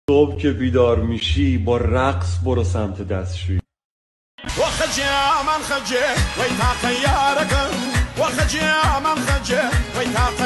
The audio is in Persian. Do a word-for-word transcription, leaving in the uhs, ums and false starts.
صبح که بیدار میشی با رقص برو سمت دستشویی. وخجا من خجه ويتا خيارك وخجا من خجه ويتا